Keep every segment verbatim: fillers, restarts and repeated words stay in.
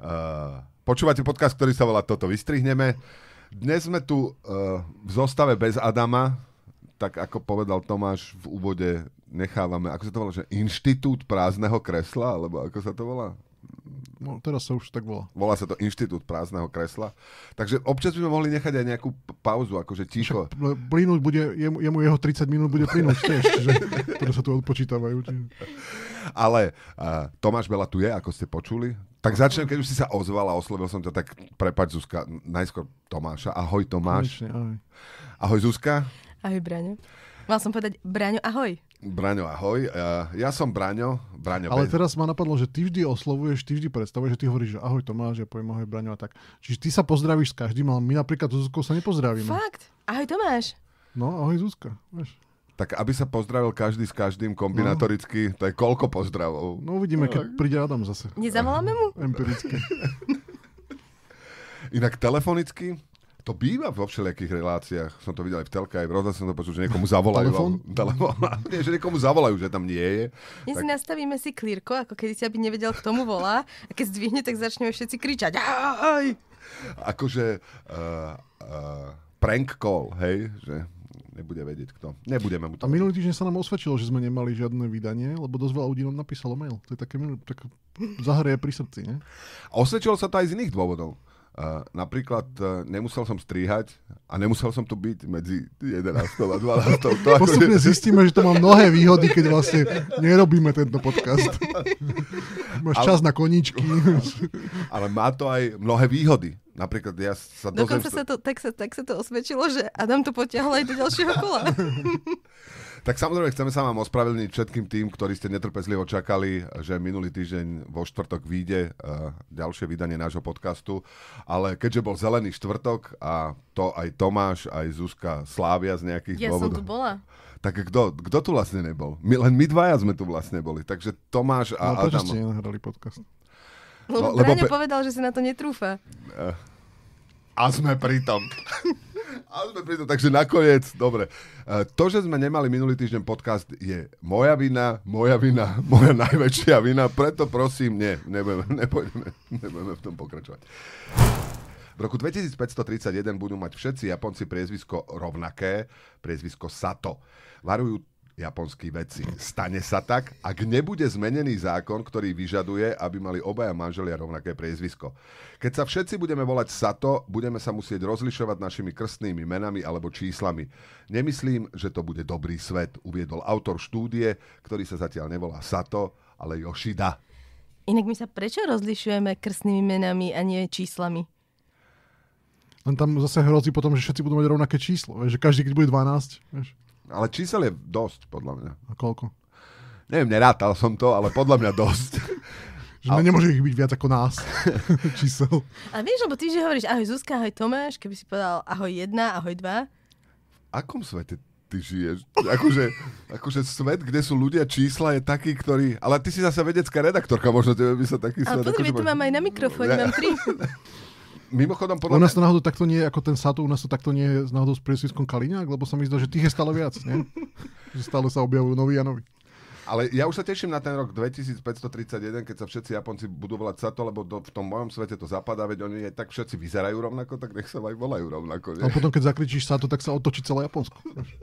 Uh, počúvate podcast, ktorý sa volá Toto vystrihneme. Dnes sme tu uh, v zostave bez Adama, tak ako povedal Tomáš v úvode, nechávame, ako sa to volá, že inštitút prázdneho kresla, alebo ako sa to volá? No, teraz sa už tak volá. Volá sa to Inštitút prázdneho kresla. Takže občas by sme mohli nechať aj nejakú pauzu, akože ticho. Plynúť bude, jemu, jemu jeho tridsať minút bude plynúť tiež, že, ktoré sa tu odpočítavajú. Ale uh, Tomáš Bela tu je, ako ste počuli. Tak začnem, keď už si sa ozval a oslovil som ťa, tak prepáč Zuzka, najskôr Tomáša. Ahoj Tomáš. Konečne, ahoj. Ahoj Zuzka. Ahoj Braňo. Mal som povedať Braňo, ahoj. Braňo, ahoj. Uh, ja som Braňo. Braňo Ale bez... teraz ma napadlo, že ty vždy oslovuješ, ty vždy predstavuješ, že ty hovoríš, že ahoj Tomáš, ja poviem ahoj Braňo a tak. Čiže ty sa pozdravíš s každým, ale my napríklad so Zuzkou sa nepozdravíme. Fakt? Ahoj Tomáš. No, ahoj Zuzka. Vieš. Tak aby sa pozdravil každý s každým kombinatoricky, no. To je koľko pozdravov? No uvidíme, keď príde Adam zase. Nezavoláme mu? Empiricky. Inak telefonicky, to býva vo všelijakých reláciách. Som to videl aj v telke, aj v rozhlase som to počul, že niekomu zavolajú. Telefón? Telefón? Nie, že niekomu zavolajú, že tam nie je. Dnes Tak- si nastavíme si klírko, ako kedy si aby nevedel, k tomu volá. A keď zdvihne, tak začneme všetci kričať. Ahoj! Akože uh, uh, prank call, hej? Že nebude vedieť kto. Nebudeme mu to. A minulý týždeň sa nám osvedčilo, že sme nemali žiadne vydanie, lebo dosť veľa ľudí nám napísalo mail. To je také, tak zahrie pri srdci, ne? Osvedčilo sa to aj z iných dôvodov. Uh, napríklad uh, nemusel som strihať a nemusel som tu byť medzi jedenástou a dvanástou. To ako, Postupne že... zistíme, že to má mnohé výhody, keď vlastne nerobíme tento podcast. Máš Ale- čas na koníčky. Ale má to aj mnohé výhody. Napríklad ja sa dozviem... Dokonca sa to, tak, sa, tak sa to osvedčilo, že Adam to potiahol aj do ďalšieho kola. Tak samozrejme chceme sa vám ospravedlniť všetkým tým, ktorí ste netrpezlivo čakali, že minulý týždeň vo štvrtok vyjde uh, ďalšie vydanie nášho podcastu, ale keďže bol zelený štvrtok a to aj Tomáš, aj Zuzka slávia z nejakých Ja som dôvodov. tu bola. Tak kto, kto tu vlastne nebol? My, len my dvaja sme tu vlastne boli, takže Tomáš No a prečo Adam... ste nenahrali podcast? Lebo No, lebo Braňo pe- povedal, že si na to netrúfa. A sme pri tom. A sme pri tom, takže nakoniec, dobre. Uh, to, že sme nemali minulý týždeň podcast, je moja vina, moja vina, moja najväčšia vina, preto prosím, nie, nebudeme, nebudeme, nebudeme v tom pokračovať. V roku dvetisícpäťstotridsaťjeden budú mať všetci Japonci priezvisko rovnaké, priezvisko Sato. Varujú japonskí vedci. Stane sa tak, ak nebude zmenený zákon, ktorý vyžaduje, aby mali obaja manželia rovnaké priezvisko. Keď sa všetci budeme volať Sato, budeme sa musieť rozlišovať našimi krstnými menami alebo číslami. Nemyslím, že to bude dobrý svet, uviedol autor štúdie, ktorý sa zatiaľ nevolá Sato, ale Yoshida. Inak my sa prečo rozlišujeme krstnými menami a nie číslami? Len tam zase hrozí potom, že všetci budú mať rovnaké číslo. Vieš, že každý, keď bude dvanásť. Vieš. Ale čísel je dosť, podľa mňa. A koľko? Neviem, nerátal som to, ale podľa mňa dosť. Že ale... nemôže ich byť viac ako nás. Čísel. Ale vieš, lebo ty, že hovoríš ahoj Zuzka, ahoj Tomáš, keby si povedal ahoj jedna, ahoj dva. V akom svete ty žiješ? Akože, akože svet, kde sú ľudia čísla, je taký, ktorý... Ale ty si zase vedecká redaktorka, možno tebe by sa taký Ale svet... pozri, akože... tu mám aj na mikrofóne, Ja- mám tri. Mimochodom, U podľa nás to náhodou takto nie je ako ten Sato, u nás to takto nie je náhodou s priezviskom Kaliňák, lebo sa mi zdá, že tých je stále viac, nie? Že stále sa objavujú noví a noví. Ale ja už sa teším na ten rok dvetisícpäťstotridsaťjeden, keď sa všetci Japonci budú volať Sato, lebo do, v tom mojom svete to zapadá, veď oni aj tak všetci vyzerajú rovnako, tak nech sa aj volajú rovnako. A Nie? potom, keď zakričíš Sato, tak sa otočí celé Japonsko.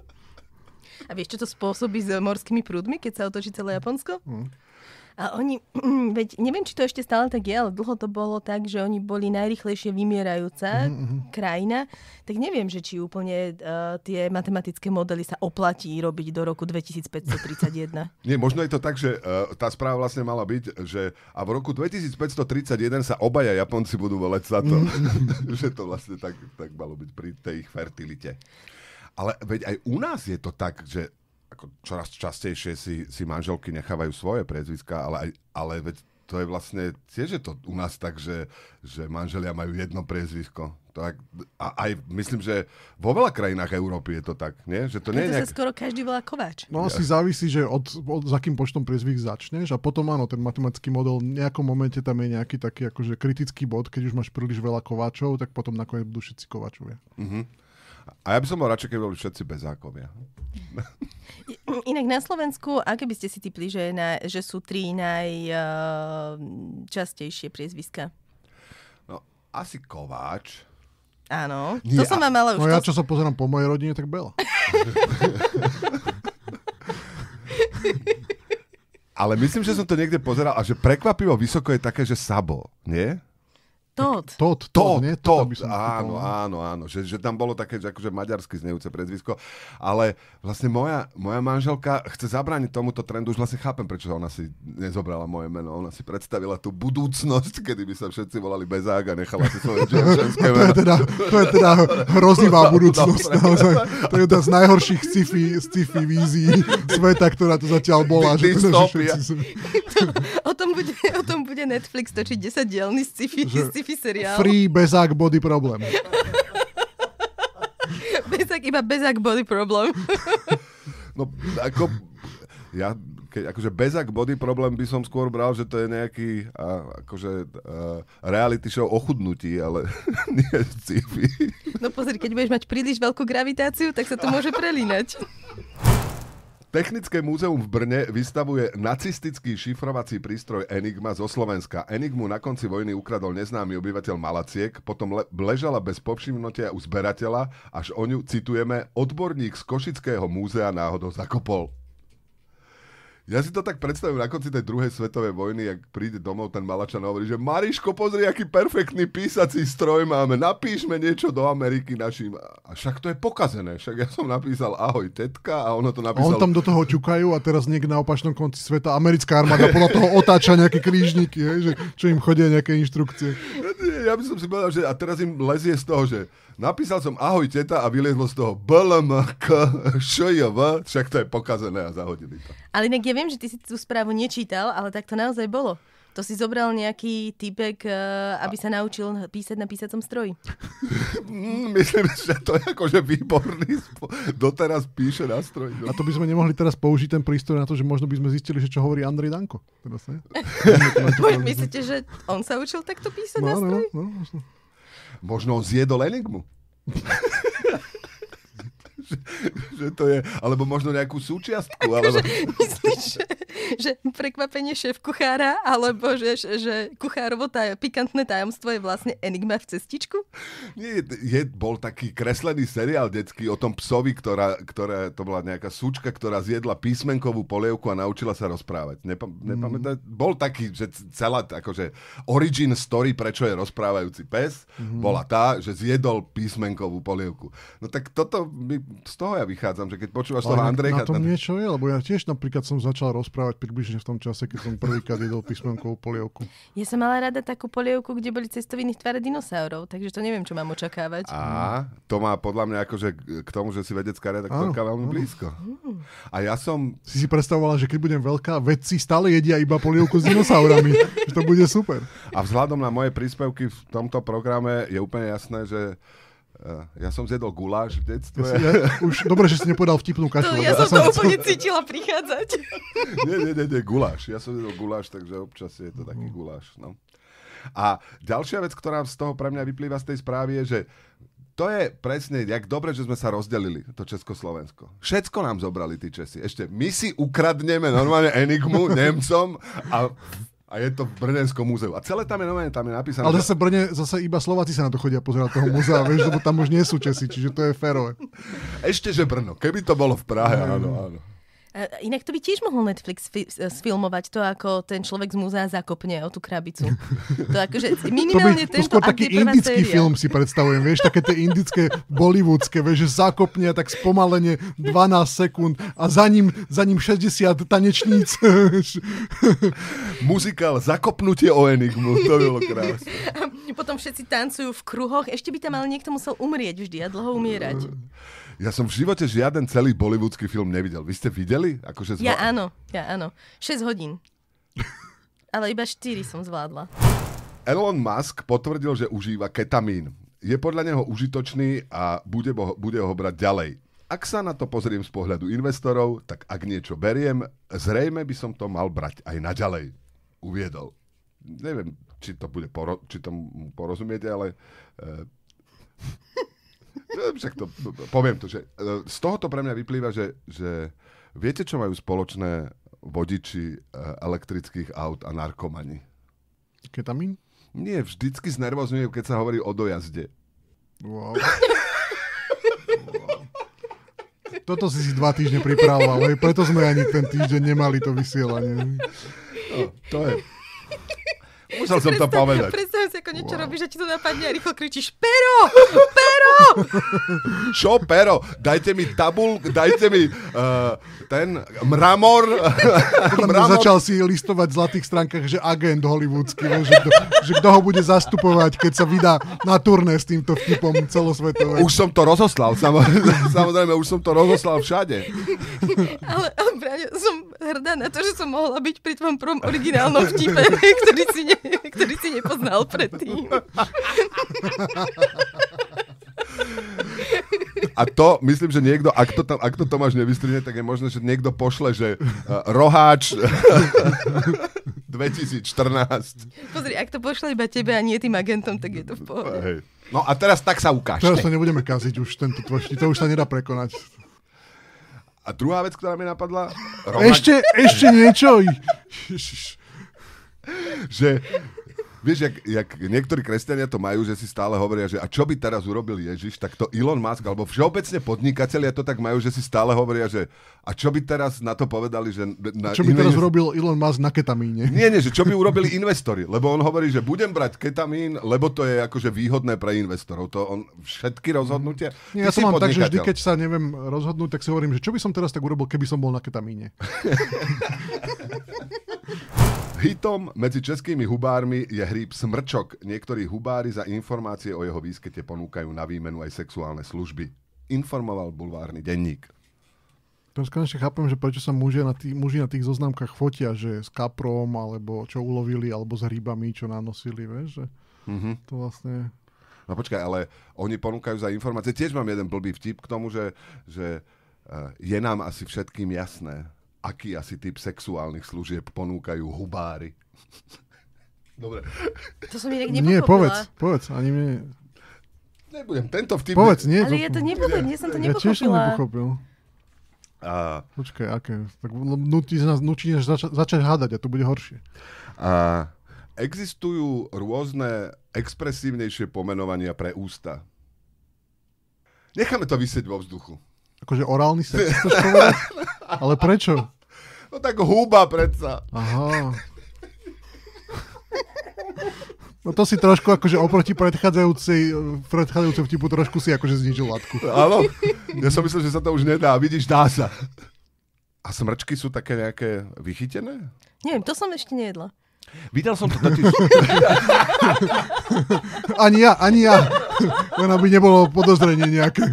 A vieš, čo to spôsobí s morskými prúdmi, keď sa otočí celé Japonsko? Hm. A oni, veď neviem, či to ešte stále tak je, ale dlho to bolo tak, že oni boli najrýchlejšie vymierajúca Mhm, krajina, tak neviem, že či úplne uh, tie matematické modely sa oplatí robiť do roku dvetisícpäťstotridsaťjeden. Nie, možno je to tak, že uh, tá správa vlastne mala byť, že a v roku dvetisícpäťstotridsaťjeden sa obaja Japonci budú volať Sato. Že to vlastne tak, tak malo byť pri tej ich fertilite. Ale veď aj u nás je to tak, že ako čoraz častejšie si, si manželky nechávajú svoje priezviská, ale, aj, ale veď to je vlastne tiež je to u nás tak, že, že manželia majú jedno priezvisko. Tak, a aj myslím, že vo veľa krajinách Európy je to tak, nie? Že to nie je Preto nejak... sa skoro každý volá Kováč. No asi závisí, že od, od, za akým počtom priezvik začneš a potom áno, ten matematický model v nejakom momente tam je nejaký taký akože kritický bod, keď už máš príliš veľa Kováčov, tak potom nakoniec budú všetci Kováčovia. Uh-huh. A ja by som bol radšej, keď boli všetci bez zákovia. Inak na Slovensku, aké by ste si typli, že, na, že sú tri najčastejšie uh, priezviska? No, asi Kováč. Áno, Nie, to som vám mala už... No ja, to... čo sa pozerám po mojej rodine, tak Bela. Ale myslím, že som to niekde pozeral a že prekvapivo vysoko je také, že Sabo, nie? Todd. Todd, To, nie? to, by som áno, typoval. áno, áno, že, že tam bolo také, že akože maďarsky znejúce predzvisko, ale vlastne moja, moja manželka chce zabrániť tomuto trendu, už vlastne chápem, prečo ona si nezobrala moje meno, ona si predstavila tú budúcnosť, kedy by sa všetci volali Bezák a nechala si svoje ženské To je meno. teda, to je teda hrozivá budúcnosť. Naozaj. To je jedna z najhorších sci-fi, sci-fi vízií sveta, ktorá tu zatiaľ bola. Že teda, že Dystopia. všetci sú... O tom bude, o tom bude Netflix točiť desaťdielny sci-fi, Že sci-fi seriál. Free Bezák body problem. Bezák, iba Bezák body problem. No, ako, ja, keď, akože Bezák body problém by som skôr bral, že to je nejaký a, akože a, reality show o chudnutí, ale nie sci-fi. No pozri, keď budeš mať príliš veľkú gravitáciu, tak sa to môže prelínať. Technické múzeum v Brne vystavuje nacistický šifrovací prístroj Enigma zo Slovenska. Enigmu na konci vojny ukradol neznámy obyvateľ Malaciek, potom le- ležala bez povšimnutia u zberateľa, až o ňu, citujeme, odborník z Košického múzea náhodou zakopol. Ja si to tak predstavím na konci tej druhej svetovej vojny, jak príde domov ten Malačan a hovorí, že Mariško, pozri, aký perfektný písací stroj máme, napíšme niečo do Ameriky našim. A však to je pokazené, však ja som napísal ahoj tetka a ono to A napísal... on tam do toho ťukajú a teraz niekde na opačnom konci sveta americká armáda podľa toho otáča nejaké krížniky, hej, že, čo im chodia nejaké inštrukcie. Ja by som si povedal, že a teraz im lezie z toho, že napísal som ahoj teta a vyliezlo z toho B L M K Š J V, však to je pokazené a zahodili to. Ale inak ja viem, že ty si tú správu nečítal, ale tak to naozaj bolo. To si zobral nejaký typek, aby sa naučil písať na písacom stroji. Mm, myslím, že to je akože výborný spo... Doteraz píše na stroji. A to by sme nemohli teraz použiť ten prístroj na to, že možno by sme zistili, že čo hovorí Andrej Danko. Teraz, ne? Myslíte, že on sa učil takto písať na No, no, stroji? no, no. Možno on zjedol Enigmu. že, že to je, alebo možno nejakú súčiastku. Alebo... Myslíš, že, že prekvapenie šéf kuchára, alebo že, že kuchárovo taj, pikantné tajomstvo je vlastne enigma v cestičku? Nie, je, bol taký kreslený seriál detský o tom psovi, ktorá, ktorá, to bola nejaká súčka, ktorá zjedla písmenkovú polievku a naučila sa rozprávať. Nepa, nepamätá? Mm. Bol taký, že celá, akože origin story, prečo je rozprávajúci pes, mm. bola tá, že zjedol písmenkovú polievku. No tak toto, my, z toho ja vychádzam, že keď počúvaš toho Andrejka... Na tom niečo je, lebo ja tiež napríklad som začal rozprávať približne v tom čase, keď som prvýkrát jedol písmenkovú polievku. Ja som mala rada takú polievku, kde boli cestoviny v tvare dinosaurov, takže to neviem, čo mám očakávať. A to má podľa mňa akože k tomu, že si vedecká redaktorka veľmi blízko. A ja som... Si si predstavovala, že keď budem veľká, vedci stále jedia iba polievku s dinosaurami. Že to bude super. A vzhľadom na moje príspevky v tomto programe je úplne jasné, že ja som zjedol guláš v detstve. Ja, ja, už dobre, že si nepovedal vtipnú kašu. To, ja som to úplne cítila prichádzať. Nie, nie, nie, nie, guláš. Ja som zjedol guláš, takže občas je to taký guláš. No. A ďalšia vec, ktorá z toho pre mňa vyplýva z tej správy je, že to je presne, jak dobre, že sme sa rozdelili, to Československo. Všetko nám zobrali tí Česi. Ešte my si ukradneme normálne Enigmu Nemcom a... A je to v Brnenskom múzeu. A celé tam je normálne, tam je napísané... Ale že... zase v Brne, zase iba Slováci sa na to chodia pozerať toho múzea, vieš, lebo tam už nie sú Česi, čiže to je férové. Ešte, že Brno. Keby to bolo v Prahe, no, áno, áno. A inak to by tiež mohol Netflix fi- sfilmovať, to ako ten človek z múzea zakopne o tú krabicu. To akože minimálne to by, to tento skôr taký prvá indický séria. film si predstavujem, vieš, také tie indické, bollywoodské, vieš, že zakopne a tak spomalenie dvanásť sekúnd a za ním, za ním šesťdesiat tanečníc. Muzikál Zakopnutie o Enigmu, to bylo krásne. Potom všetci tancujú v kruhoch, ešte by tam ale niekto musel umrieť vždy a dlho umierať. Ja som v živote žiaden celý bollywoodský film nevidel. Vy ste videli? Akože zva... Ja áno, ja áno. šesť hodín. Ale iba štyri som zvládla. Elon Musk potvrdil, že užíva ketamín. Je podľa neho užitočný a bude, bo, bude ho brať ďalej. Ak sa na to pozriem z pohľadu investorov, tak ak niečo beriem, zrejme by som to mal brať aj naďalej. Uviedol. Neviem, či to bude poro- či tomu porozumiete, ale... Uh... Však to, poviem to, že z tohoto pre mňa vyplýva, že, že viete, čo majú spoločné vodiči elektrických aut a narkomani? Ketamín? Nie, vždycky znervozňujem, keď sa hovorí o dojazde. Wow. Toto si si dva týždne pripravoval, hej? Preto sme ani ten týždeň nemali to vysielanie. No, to je... Musel som to povedať. Predstavujem si, ako niečo wow. robíš, že ti to napadne a rýchlo kričíš Pero! Pero! Čo pero? Dajte mi tabul, dajte mi uh, ten mramor. mramor. Začal si listovať v zlatých stránkach, že agent hollywoodsky, že kto, že kto ho bude zastupovať, keď sa vydá na turné s týmto vtipom celosvetové. Už som to rozoslal, samozrejme, už som to rozoslal všade. ale, ale Braňo, som hrdá na to, že som mohla byť pri tvojom prvom originálnom vtipe, ktorý si, ne, ktorý si nepoznal predtým. A to, myslím, že niekto, ak to, tam, ak to Tomáš nevystrihne, tak je možné, že niekto pošle, že uh, roháč dvetisícštrnásť. Pozri, ak to pošle iba tebe a nie tým agentom, tak je to v pohode. Hej. No a teraz tak sa ukážte. Teraz to nebudeme kaziť už, tento tvoj štít, to už sa nedá prekonať. A druhá vec, ktorá mi napadla... Rovnak... Ešte, ešte niečo? Ježiš. Že... Vieš, jak, jak niektorí kresťania to majú, že si stále hovoria, že a čo by teraz urobil Ježiš, tak to Elon Musk, alebo všeobecne podnikatelia to tak majú, že si stále hovoria, že a čo by teraz na to povedali, že... Na čo by teraz urobil Elon Musk na ketamíne? Nie, nie, že čo by urobili investori, lebo on hovorí, že budem brať ketamín, lebo to je akože výhodné pre investorov. To on všetky rozhodnutia... Nie, ja som mám tak, že vždy, keď sa neviem rozhodnúť, tak si hovorím, že čo by som teraz tak urobil, keby som bol na ketamíne. Hitom medzi českými hubármi je hríb smrčok. Niektorí hubári za informácie o jeho výskyte ponúkajú na výmenu aj sexuálne služby. Informoval bulvárny denník. To konečne chápem, že prečo sa muži na, tých, muži na tých zoznamkách fotia, že s kaprom, alebo čo ulovili, alebo s hríbami, čo nanosili, vieš, že mm-hmm. to vlastne... No počkaj, ale oni ponúkajú za informácie. Tiež mám jeden blbý vtip k tomu, že, že uh, je nám asi všetkým jasné, aký asi typ sexuálnych služieb ponúkajú hubári. Dobre. To som inak nepochopila. Nie, povedz, povedz, ani mne... Nebudem, tento vtip... Povedz, nie. Ale ja to nepovedal, nie som to ja nepochopila. Ja tiež som nepochopil. A... Počkaj, aké? Tak nutí nás nutí zača- začať hádať a to bude horšie. A... Existujú rôzne expresívnejšie pomenovania pre ústa. Necháme to visieť vo vzduchu. Akože orálny sex, chceš povedať? Ale prečo? No tak huba predsa. Aha. No to si trošku akože oproti predchádzajúcej, predchádzajúcej vtipu trošku si akože znižil latku. Áno, ja som myslel, že sa to už nedá. Vidíš, dá sa. A smrčky sú také nejaké vychytené? Neviem, to som ešte nejedla. Videl som to totiž... Ani ja, ani ja. Len aby nebolo podozrenie nejaké.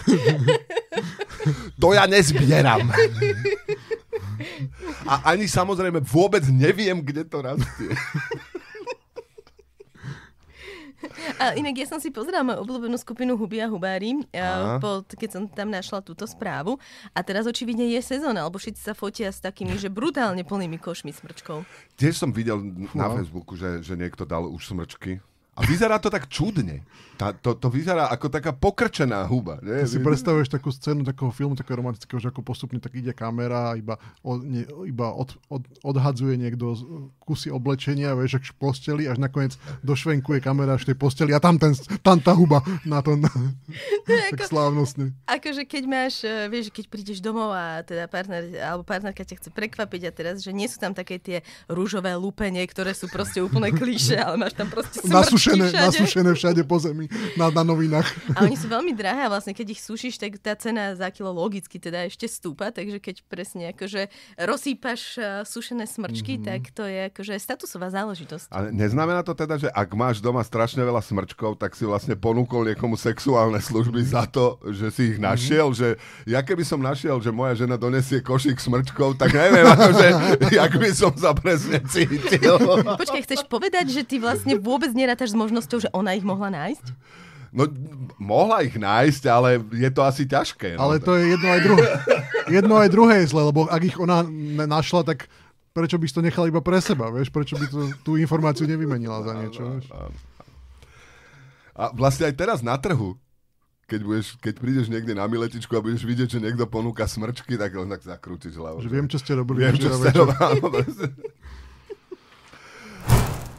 To ja nezbieram. A ani samozrejme vôbec neviem, kde to rastie. A inak ja som si pozerala moju obľúbenú skupinu Huby a hubári, pod, keď som tam našla túto správu. A teraz očividne je sezóna, alebo všetci sa fotia s takými, že brutálne plnými košmi smrčkov. Tiež som videl na no. Facebooku, že, že niekto dal už smrčky. A vyzerá to tak čudne. Tá, to, to vyzerá ako taká pokrčená huba. Nie? Ty si predstavuješ takú scénu takého filmu, takého romantického, že ako postupne tak ide kamera a iba, od, ne, iba od, od, odhadzuje niekto kusy oblečenia, vieš, ak v posteli, až nakoniec došvenkuje kamera až v tej posteli a tam, ten, tam tá huba na to. Na, tak ako, slávnostne. Akože keď máš, vieš, keď prídeš domov a teda partner, alebo partnerka ťa chce prekvapiť a teraz, že nie sú tam také tie rúžové lúpenie, ktoré sú proste úplne klíše, ale máš tam proste smrčky všade. Nasúšené všade po zemi. Na, na novinách. A oni sú veľmi drahé a vlastne keď ich sušíš, tak tá cena za kilo logicky teda ešte stúpa, takže keď presne akože rozsýpaš uh, sušené smrčky, mm-hmm. tak to je akože statusová záležitosť. Ale neznamená to teda, že ak máš doma strašne veľa smrčkov, tak si vlastne ponúkol niekomu sexuálne služby za to, že si ich našiel, mm-hmm. že ja keby som našiel, že moja žena donesie košík smrčkov, tak neviem, akože jak by som sa presne cítil. Počkaj, chceš povedať, že ty vlastne vôbec nerátaš s možnosťou, že ona ich mohla nájsť? No, mohla ich nájsť, ale je to asi ťažké. No. Ale to je jedno aj druhé. Jedno aj druhé je zle, lebo ak ich ona našla, tak prečo by si to nechal iba pre seba, vieš? Prečo by to, tú informáciu nevymenila za niečo, vieš? A vlastne aj teraz na trhu, keď, budeš, keď prídeš niekde na miletičku a budeš vidieť, že niekto ponúka smrčky, tak len tak zakrútiš hlavu. Že viem, čo ste robili. Viem, čo ste robili.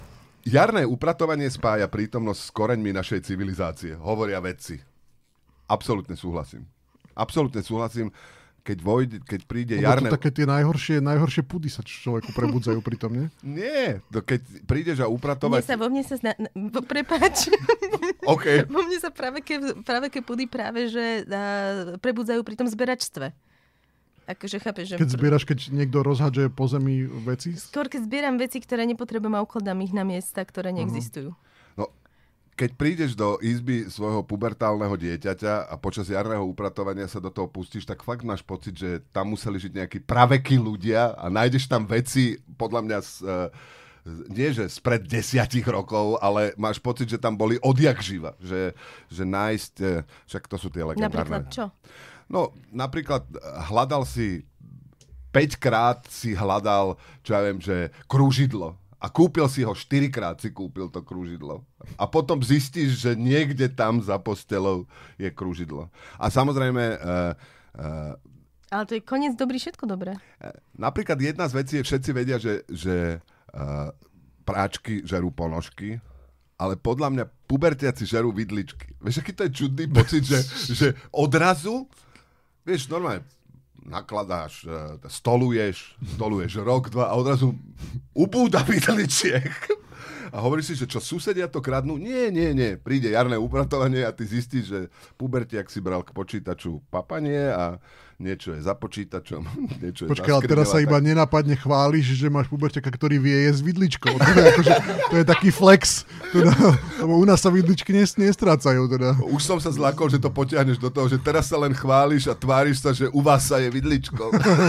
Jarné upratovanie spája prítomnosť s koreňmi našej civilizácie, hovoria vedci. Absolútne súhlasím. Absolútne súhlasím. Keď, vojde, keď príde Lebo jarné... to také tie najhoršie, najhoršie pudy sa človeku prebudzajú pritom, nie? Nie, to keď prídeš a upratovať... Mne sa, vo mne sa... Zna... Prepáč. OK. Vo mne sa práve ke, práve ke pudy práve, že uh, prebudzajú pri tom zberačstve. Akože chápeš, že... Keď zbieraš, keď niekto rozhadže po zemi veci? Skôr keď zbieram veci, ktoré nepotrebujem a ukladám ich na miesta, ktoré neexistujú. No, keď prídeš do izby svojho pubertálneho dieťaťa a počas jarného upratovania sa do toho pustíš, tak fakt máš pocit, že tam museli žiť nejakí pravekí ľudia a nájdeš tam veci, podľa mňa, z, nie že spred desiatich rokov, ale máš pocit, že tam boli odjak živa. Že, že nájsť, však to sú tie legendárne. Napríklad čo? No, napríklad hľadal si, päťkrát si hľadal, čo ja viem, že krúžidlo. A kúpil si ho, štyrikrát si kúpil to krúžidlo. A potom zistíš, že niekde tam za postelou je krúžidlo. A samozrejme... Uh, uh, Ale to je koniec dobrý, všetko dobré. Uh, napríklad jedna z vecí je, všetci vedia, že, že uh, práčky žerú ponožky, ale podľa mňa pubertiaci žerú vidličky. Vieš, aký to je čudný pocit, že, že odrazu, vieš, normálne, nakladáš, stoluješ, stoluješ rok, dva a odrazu ubúda vidličiek. A hovoríš si, že čo, susedia to kradnú? Nie, nie, nie. Príde jarné upratovanie a ty zistíš, že pubertiak si bral k počítaču papanie a niečo je za počítačom, niečo je Počkaj, ale teraz sa iba nenápadne chváliš, že máš pubertiaka, ktorý vie jesť vidličkou. To je, akože, to je taký flex. Teda, lebo u nás sa vidličky nestrácajú. Teda. Už som sa zlákol, že to potiahneš do toho, že teraz sa len chváliš a tváriš sa, že u vás sa je vidličkou.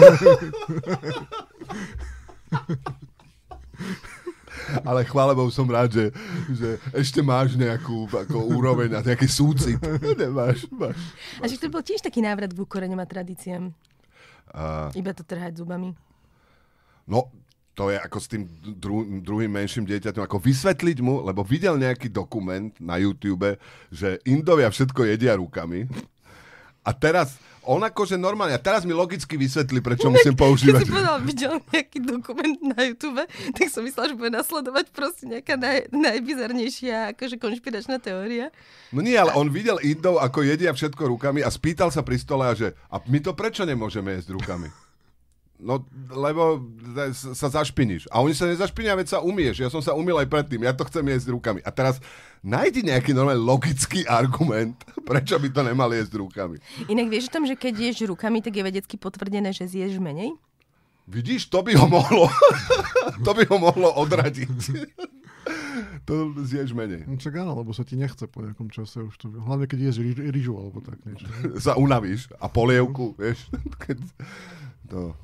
Ale chvála Bohu, som rád, že, že ešte máš nejakú ako úroveň a nejaký súcit. Nemáš, máš. A že to bol tiež taký návrat k koreňom a tradíciám. A... Iba to trhať zubami. No, to je ako s tým dru- druhým menším dieťaťom, ako vysvetliť mu, lebo videl nejaký dokument na YouTube, že Indovia všetko jedia rukami. A teraz, on akože normálne, a teraz mi logicky vysvetlí, prečo musím používať. Keď si povedal, videl nejaký dokument na YouTube, tak som myslela, že bude nasledovať proste nejaká naj, najbizarnejšia akože konšpiračná teória. No nie, ale on videl Indov, ako jedia všetko rukami a spýtal sa pri stole, a že a my to prečo nemôžeme jesť rukami? No, lebo sa zašpiníš. A oni sa nezašpinia, veď sa umieš. Ja som sa umil aj predtým. Ja to chcem jesť rukami. A teraz nájdi nejaký normálny logický argument, prečo by to nemal jesť rukami. Inak vieš o tom, že keď ješ rukami, tak je vedecky potvrdené, že zješ menej? Vidíš, to by ho mohlo, to by ho mohlo odradiť. To zješ menej. No čak áno, lebo sa ti nechce po nejakom čase už to. Hlavne keď ješ rýžu alebo tak niečo. Sa unavíš. A polievku, vieš. Keď to...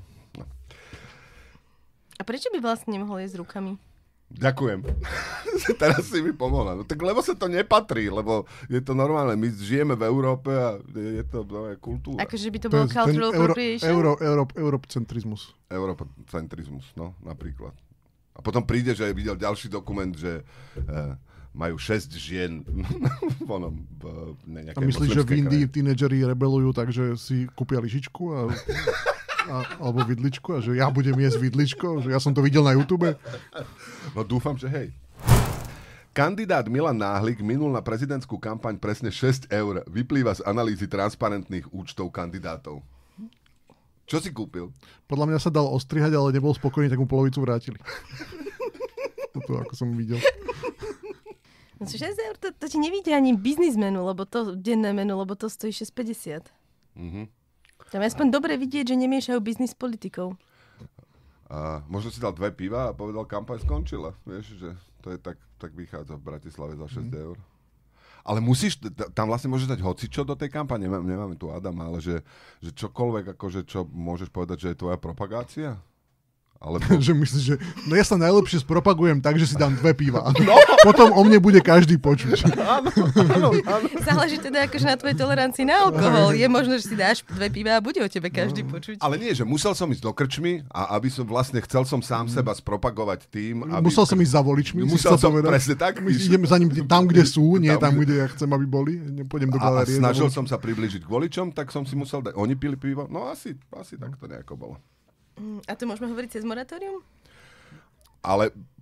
A prečo by vlastne nemohol jesť rukami? Ďakujem. Teraz si mi pomohla. No tak lebo sa to nepatrí, lebo je to normálne. My žijeme v Európe a je to nové kultúra. Akože by to bol cultural appropriation? Euro, euro, eurocentrizmus. Eurocentrizmus, no, napríklad. A potom príde, že videl ďalší dokument, že eh, majú šesť žien v onom, v nejakej a myslíš, že v Indii kraji. tínedžeri rebelujú tak, že si kúpia lyžičku a... A, alebo vidličku a že ja budem jesť vidličko, že ja som to videl na YouTube. No dúfam, že hej. Kandidát Milan Náhlik minul na prezidentskú kampaň presne šesť eur. Vyplýva z analýzy transparentných účtov kandidátov. Čo si kúpil? Podľa mňa sa dal ostrihať, ale nebol spokojný, tak mu polovicu vrátili. To ako som videl. No šesť eur, to, to ti nevidia ani biznismenu, lebo to denné menu, lebo to stojí šesť päťdesiat. Mhm. Tam je aspoň dobre vidieť, že nemiešajú biznis s politikou. A možno si dal dve piva a povedal, kampaň skončila. Vieš, že to je tak, tak vychádza v Bratislave za šesť eur. Ale musíš, tam vlastne môžeš dať hocičo do tej kampane. Nemáme, nemáme tu Adama, ale že, že čokoľvek, akože čo môžeš povedať, že je tvoja propagácia? Alebo... že myslíš, že no ja sa najlepšie spropagujem tak, že si dám dve piva. No. Potom o mne bude každý počuť. Áno, áno, áno. Záleží teda akože na tvojej tolerancii na alkohol. Je možné, že si dáš dve piva a bude o tebe každý počuť. Ale nie, že musel som ísť do krčmy a aby som vlastne chcel som sám seba spropagovať tým. Aby... Musel som ísť za voličmi. Musel som povedať. Presne tak. Idem za ním tam, kde sú, nie tam, kde ja chcem, aby boli. Nepôjdem do galérie. A snažil som sa priblížiť k voličom, tak som si musel dať. Oni pili pivo? No asi, asi tak to nejako bolo. A to môžeme hovoriť cez moratórium? Ale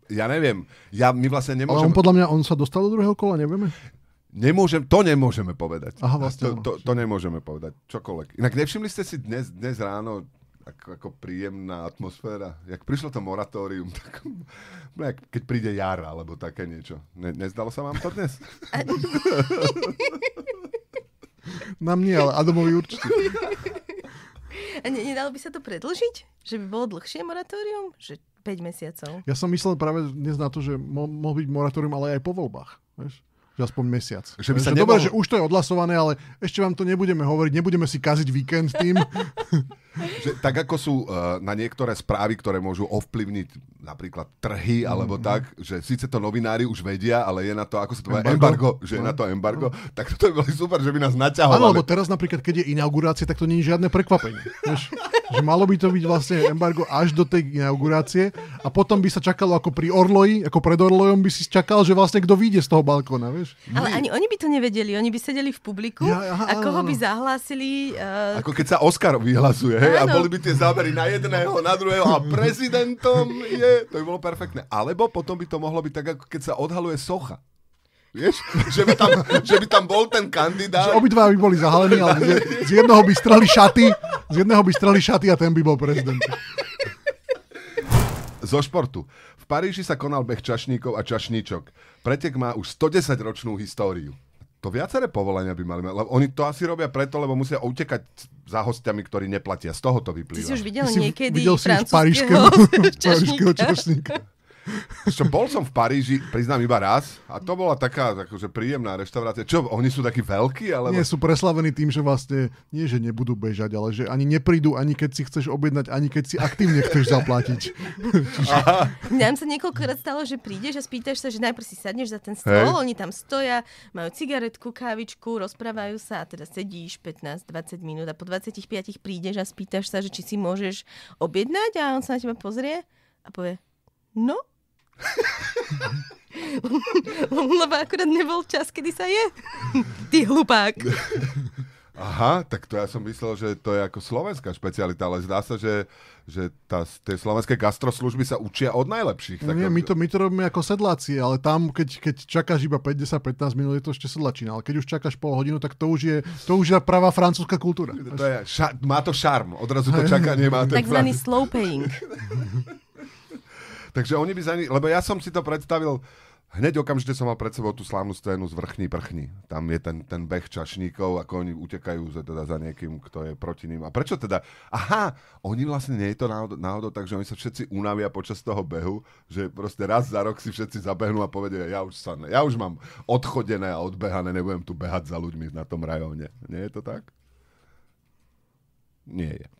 Ja neviem. Ja, my vlastne Ale nemôžeme... on podľa mňa, on sa dostal do druhého kola, nevieme? Nemôžem, to nemôžeme povedať. Aha, vlastne. To, to, to nemôžeme povedať. Čokoľvek. Inak nevšimli ste si dnes, dnes ráno ako, ako príjemná atmosféra? Jak prišlo to moratórium, tak jak, keď príde jar, alebo také niečo. Ne, nezdalo sa vám to dnes? Nám nie, ale Adamovi určite. A ne, nedalo by sa to predĺžiť? Že by bolo dlhšie moratórium? Že päť mesiacov? Ja som myslel práve dnes na to, že mo- mohol byť moratórium, ale aj po voľbách. Vieš? Že aspoň mesiac. Že by sa že nebol... Dobre, že už to je odhlasované, ale ešte vám to nebudeme hovoriť, nebudeme si kaziť víkend tým. Že, tak ako sú uh, na niektoré správy, ktoré môžu ovplyvniť napríklad trhy, mm-hmm. alebo tak, že síce to novinári už vedia, ale je na to, ako sa to volá, embargo, že no. je na to embargo, no. tak to by boli super, že by nás naťahovali. Áno, lebo teraz napríklad, keď je inaugurácia, tak to nie je žiadne prekvapenie. Vieš? Že malo by to byť vlastne embargo až do tej inaugurácie a potom by sa čakalo ako pri Orloji, ako pred Orlojom by si čakal, že vlastne kto vyjde z toho balkóna, vieš? Ale ani oni by to nevedeli, oni by sedeli v publiku ja, aha, a koho by zahlásili... Uh... Ako keď sa Oscar vyhlasuje, hej, a boli by tie zábery na jedného, na druhého a prezidentom je, to by bolo perfektné. Alebo potom by to mohlo byť tak, ako keď sa odhaluje socha. Vieš? Že by tam, že by tam bol ten kandidát. Že obidva by boli zahalení, ale z, z jedného by strali šaty, z jedného by strali šaty a ten by bol prezident. Zo športu. V Paríži sa konal beh čašníkov a čašníčok. Pretek má už stodesaťročnú históriu. To viaceré povolenia by mali mať. Oni to asi robia preto, lebo musia utekať za hostiami, ktorí neplatia. Z toho to vyplýva. Ty si už videl si niekedy videl francúzskeho parížskeho čašníka? Čo, bol som v Paríži, priznám iba raz, a to bola taká akože príjemná reštaurácia. Čo, oni sú takí veľkí? Alebo... Nie, sú preslavení tým, že vlastne nie, že nebudú bežať, ale že ani neprídu, ani keď si chceš objednať, ani keď si aktívne chceš zaplatiť. Nám sa niekoľkokrát stalo, že prídeš a spýtaš sa, že najprv si sadneš za ten stôl, hey. Oni tam stoja, majú cigaretku, kávičku, rozprávajú sa a teda sedíš pätnásť dvadsať minút a po dvadsiatich piatich prídeš a spýtaš sa, že či si môžeš objednať a on sa na teba pozrie a povie, no, lebo akurát nebol čas, kedy sa je. Ty hlupák. Aha, tak to ja som myslel, že to je ako slovenská špecialita, ale zdá sa, že, že tá, tie slovenské gastroslužby sa učia od najlepších. No nie, my to, my to robíme ako sedláci, ale tam, keď, keď čakáš iba päťdesiat pätnásť minút, je to ešte sedlačina, ale keď už čakáš pol hodinu, tak to už je, to už je pravá francúzska kultúra. To je, ša- má to šarm, odrazu to čakanie má ten takzvaný slow paying. Takže oni by za ni... Lebo ja som si to predstavil, hneď okamžite som mal pred sebou tú slávnu scénu z Vrchní prchní. Tam je ten, ten beh čašníkov, ako oni utekajú za, teda za niekým, kto je proti ním. A prečo teda? Aha, oni vlastne nie je to náhodou, náhodou tak, že oni sa všetci unavia počas toho behu, že proste raz za rok si všetci zabehnú a povedia, ja už sa ne, ja už mám odchodené a odbehané, nebudem tu behať za ľuďmi na tom rajóne. Nie je to tak? Nie je.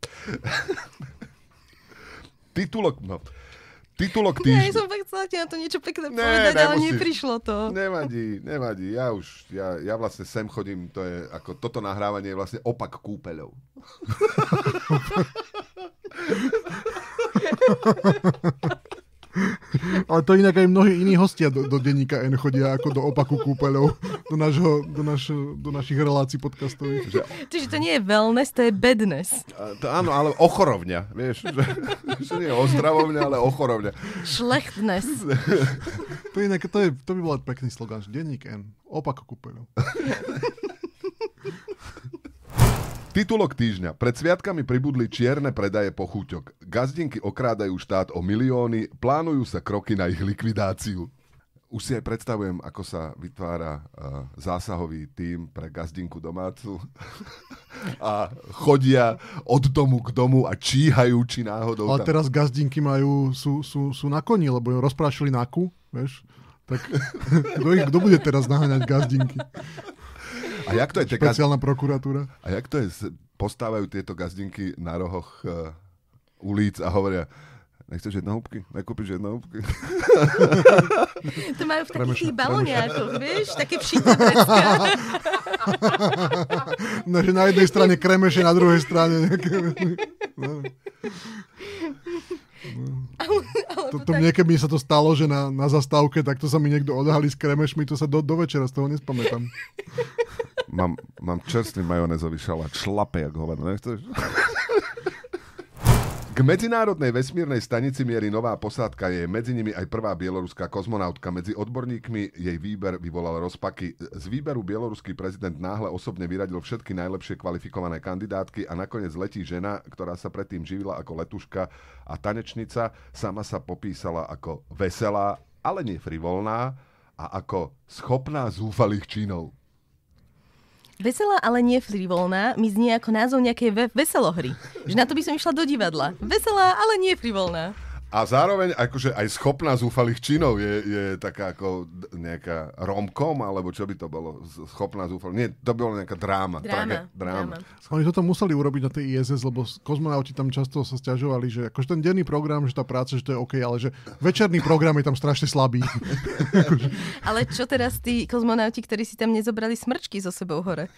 Titulok, no... Titulok týždňa. Ja som fakt chcela ti na to niečo pekné ne, povedať, nemusíš. Ale neprišlo to. Nevadí, nevadí. Ja už, ja, ja vlastne sem chodím, to je ako, toto nahrávanie je vlastne opak kúpeľov. Ale to inak aj mnohí iní hostia do, do denníka N chodia ako do opaku kúpeľov, do, našho, do, našo, do našich relácií podcastových. Že... Čiže to nie je wellness, to je bedness. A, to, áno, ale ochorovňa, vieš, že, že nie ozdravovňa, ale ochorovňa. Šlechtness. To, inak, to, je, to by bol pekný slogan, že denník N, opak kúpeľov. Titulok týždňa. Pred sviatkami pribudli čierne predaje pochúťok. Gazdinky okrádajú štát o milióny, plánujú sa kroky na ich likvidáciu. Už si aj predstavujem, ako sa vytvára uh, zásahový tím pre gazdinku domácu a chodia od domu k domu a číhajú, či náhodou... Ale tam... teraz gazdinky majú, sú, sú, sú na koni, lebo rozprášili naku, vieš? Tak kto, ich, kto bude teraz naháňať gazdinky? A jak to je? Špeciálna gaz... prokuratúra. A jak to je? Postávajú tieto gazdinky na rohoch uh, ulic a hovoria, nechceš jednohúbky? Nekúpiš jednohúbky? To majú v takých tých balóniákoch, vieš? Také všité vrecká. No, že na jednej strane kremeše, na druhej strane nejaké... No. No. To, to mne, keby sa to stalo, že na, na zastávke, tak to sa mi niekto odhalí s kremešmi, to sa do, do večera z toho nespamätám. Mám, mám čerstvý majonézový šalát, šlape jak hovado, nechceš? K medzinárodnej vesmírnej stanici mierí nová posádka, je medzi nimi aj prvá bieloruská kozmonautka. Medzi odborníkmi jej výber vyvolal rozpaky. Z výberu bieloruský prezident náhle osobne vyradil všetky najlepšie kvalifikované kandidátky a nakoniec letí žena, ktorá sa predtým živila ako letuška a tanečnica. Sama sa popísala ako veselá, ale nie frivolná a ako schopná zúfalých činov. Veselá, ale nie frivolná, mi znie ako názov nejakej ve- veselohry. Že na to by som išla do divadla. Veselá, ale nie frivolná. A zároveň akože aj schopná zúfalých činov je, je taká ako nejaká romkom, alebo čo by to bolo? Schopná zúfalých... Nie, to bolo nejaká dráma. Dráma. Trage, dráma. dráma. Oni toto museli urobiť na tej í es es, lebo kozmonauti tam často sa sťažovali, že akože ten denný program, že tá práca, že to je OK, ale že večerný program je tam strašne slabý. Ale čo teraz tí kozmonauti, ktorí si tam nezobrali smrčky so sebou hore?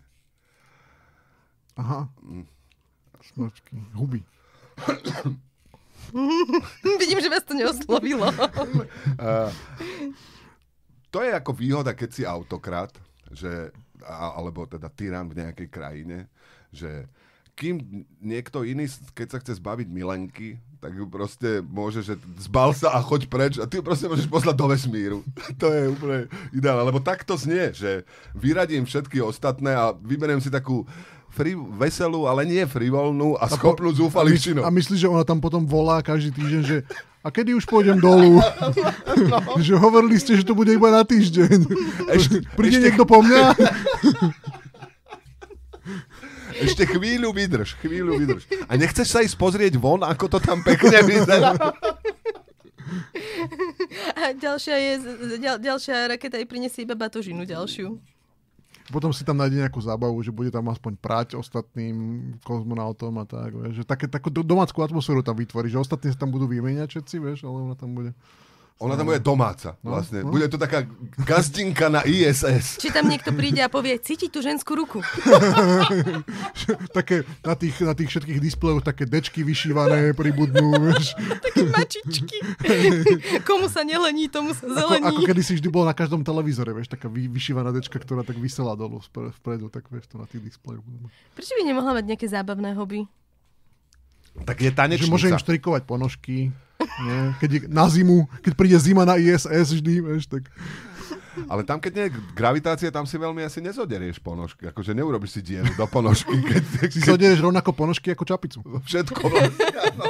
Aha. Smrčky. Huby. Vidím, že vás to neoslovilo. uh, to je ako výhoda, keď si autokrat, že, alebo teda tyran v nejakej krajine, že kým niekto iný, keď sa chce zbaviť milenky, tak ju proste môže, že zbal sa a choď preč a ty ju proste môžeš poslať do vesmíru. To je úplne ideálne, lebo tak to znie, že vyradím všetky ostatné a vyberiem si takú Fri, veselú, ale nie frivolnú a, a schopnú zúfalých činov. A myslíš, že ona tam potom volá každý týždeň, že a kedy už pôjdem dolu? No. Že hovorili ste, že to bude iba na týždeň. Ešte, Príde ešte... niekto po mňa? Ešte chvíľu vydrž, chvíľu vydrž. A nechceš sa ísť pozrieť von, ako to tam pekne vyzerá? A ďalšia, je, ďal, ďalšia raketa jej prinesie iba batožinu ďalšiu. Potom si tam nájde nejakú zábavu, že bude tam aspoň prať ostatným kozmonautom a tak, vieš. Že také, takú domácku atmosféru tam vytvorí, že ostatní sa tam budú vymieňať všetci, vieš, ale ona tam bude... Ona tam bude domáca, vlastne. No, no. Bude to taká gazdinka na í es es. Či tam niekto príde a povie, cíti tú ženskú ruku. Také na tých, na tých všetkých displejoch také dečky vyšívané pribudnú, vieš. Také mačičky. Komu sa nelení, tomu sa zelení. Ako, ako kedysi vždy bolo na každom televízore, vieš, taká vy, vyšívaná dečka, ktorá tak vysela dolu vpredu, tak vieš, to na tých displejoch. Prečo by nemohla mať nejaké zábavné hobby? Tak je tanečnica. Že môže im štrikovať ponožky. Nie, keď je na zimu, keď príde zima na í es es vždy, vieš, tak... Ale tam, keď nie je gravitácia, tam si veľmi asi nezoderieš ponožky. Akože neurobiš si dieru do ponožky. Keď, keď... Si zoderieš rovnako ponožky ako čapicu. Všetko vlastne.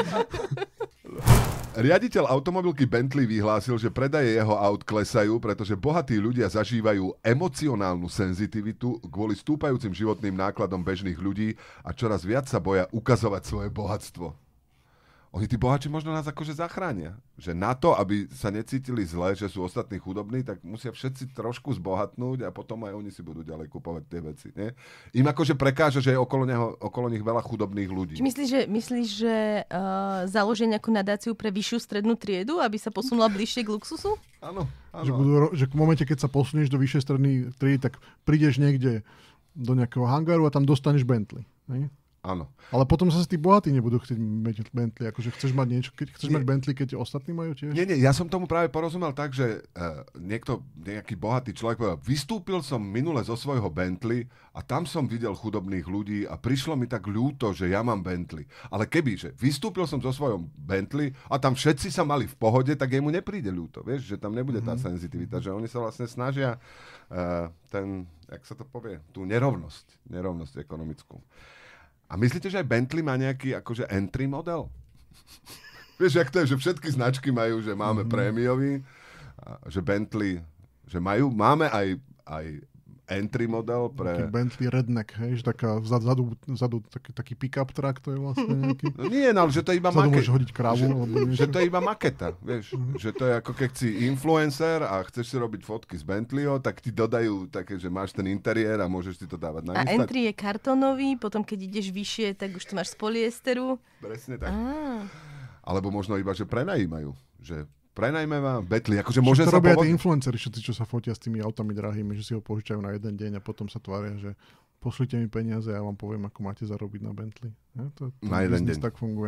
Riaditeľ automobilky Bentley vyhlásil, že predaje jeho aut klesajú, pretože bohatí ľudia zažívajú emocionálnu senzitivitu kvôli stúpajúcim životným nákladom bežných ľudí a čoraz viac sa boja ukazovať svoje bohatstvo. Oni tí bohači možno nás akože zachránia. Že na to, aby sa necítili zle, že sú ostatní chudobní, tak musia všetci trošku zbohatnúť a potom aj oni si budú ďalej kupovať tie veci. Nie? Im akože prekáža, že je okolo, neho, okolo nich veľa chudobných ľudí. Či myslíš, že, myslíš, že uh, založia nejakú nadáciu pre vyššiu strednú triedu, aby sa posunula bližšie k luxusu? Áno. Že, budú, že v momente, keď sa posunieš do vyššej strednej triedy, tak prídeš niekde do nejakého hangáru a tam dostaneš Bentley. Nie? Áno. Ale potom sa tí bohatí nebudú chcieť mať Bentley. Akože chceš mať niečo, keď chceš nie. mať Bentley, keď ostatní majú tiež? Nie, nie, ja som tomu práve porozumel tak, že uh, niekto, nejaký bohatý človek povedal, vystúpil som minule zo svojho Bentley a tam som videl chudobných ľudí a prišlo mi tak ľúto, že ja mám Bentley. Ale keby, že vystúpil som zo svojom Bentley a tam všetci sa mali v pohode, tak jemu nepríde ľúto. Vieš, že tam nebude tá mm. senzitivita, že oni sa vlastne snažia uh, ten, jak sa to povie, tú nerovnosť, nerovnosť ekonomickú. A myslíte, že aj Bentley má nejaký akože entry model? Vieš, jak to je, že všetky značky majú, že máme mm-hmm. prémiový, že Bentley, že majú, máme aj, aj entry model pre... Taký Bentley Redneck, hej, že taká vzadu, vzadu taký, taký pick-up truck, to je vlastne nejaký... No nie, no, ale že to je iba maketa. Môžeš hodiť krávu. Že, alebo že to je iba maketa, vieš. Že to je ako keď si influencer a chceš si robiť fotky z Bentleyho, tak ti dodajú také, že máš ten interiér a môžeš si to dávať na Insta. A entry je kartónový, potom keď ideš vyššie, tak už to máš z polyesteru. Presne tak. Ah. Alebo možno iba, že prenajímajú, že prenajme vám Bentley, akože môže to sa robia povod... tí influenceri, všetci, čo sa fotia s tými autami drahými, že si ho požičajú na jeden deň a potom sa tvária, že pošlite mi peniaze a ja vám poviem, ako máte zarobiť na Bentley. Ja, to, to na jeden deň. Tak funguje, no.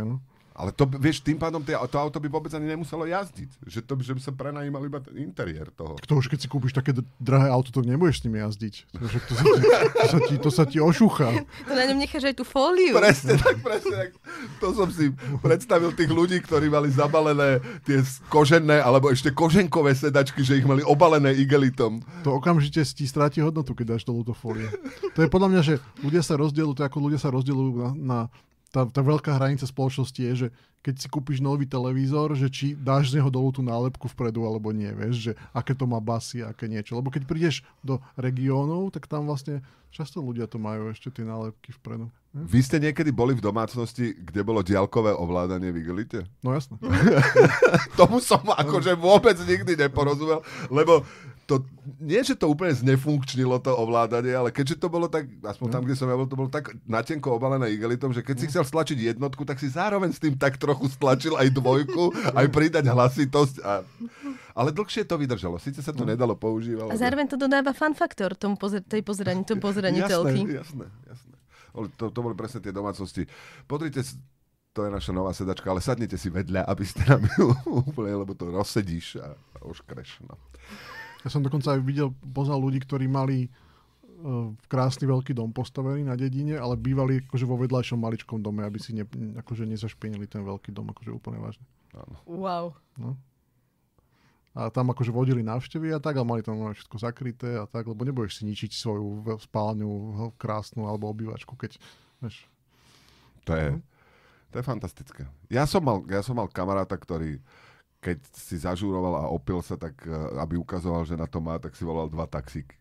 Ale to, vieš, tým pádom tie, to auto by vôbec ani nemuselo jazdiť. Že, to, že by sa prenajímal iba ten interiér toho. To už keď si kúpiš také drahé auto, to nebudeš s nimi jazdiť. To, to, sa, ti, to, sa, ti, to sa ti ošúcha. To na ňom necháš aj tú fóliu. Presne tak, presne tak. To som si predstavil tých ľudí, ktorí mali zabalené tie kožené, alebo ešte koženkové sedačky, že ich mali obalené igelitom. To okamžite ti stráti hodnotu, keď dáš dolu to fólie. To je podľa mňa, že ľudia sa rozdielujú, to je ako ľudia sa rozdielujú na, na Tá, tá veľká hranica spoločnosti je, že keď si kúpiš nový televízor, že či dáš z neho dolu tú nálepku vpredu alebo nie, vieš, že aké to má basy, aké niečo. Lebo keď prídeš do regiónov, tak tam vlastne často ľudia to majú ešte tie nálepky vpredu. Hm? Vy ste niekedy boli v domácnosti, kde bolo diaľkové ovládanie v igelite? No jasné. Tomu som akože vôbec nikdy neporozumel, lebo to, nie, že to úplne znefunkčnilo to ovládanie, ale keďže to bolo tak, aspoň tam, kde som ja bol, to bolo tak natenko obalené igelitom, že keď si chcel stlačiť jednotku, tak si zároveň s tým tak trochu stlačil aj dvojku, aj pridať hlasitosť. A... Ale dlhšie to vydržalo. Sice sa to nedalo používať. A zároveň to dodáva fun faktor tomu pozer- tej pozeraní, tomu pozeraní telky. Jasné, jasné. To, to boli presne tie domácnosti. Pozrite, to je naša nová sedačka, ale sadnite si vedľa, aby ste nám ju úplne, lebo to rozsedíš a, a už kreš. No. Ja som dokonca aj videl, poznal ľudí, ktorí mali uh, krásny veľký dom postavený na dedine, ale bývali akože vo vedľajšom maličkom dome, aby si ne, akože nezašpienili ten veľký dom, akože úplne vážne. Áno. Wow. No. A tam akože vodili návštevy a tak, ale mali tam všetko zakryté a tak, lebo nebudeš si ničiť svoju spálňu krásnu alebo obývačku, keď, vieš. To je, to je fantastické. Ja som mal, ja som mal kamaráta, ktorý keď si zažúroval a opil sa, tak aby ukazoval, že na to má, tak si volal dva taxíky.